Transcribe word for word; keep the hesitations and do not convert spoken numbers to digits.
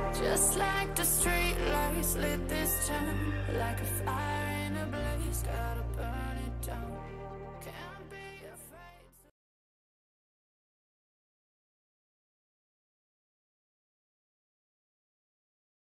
Just like the street lights lit this town, like a fire in a blaze, gotta burn it down.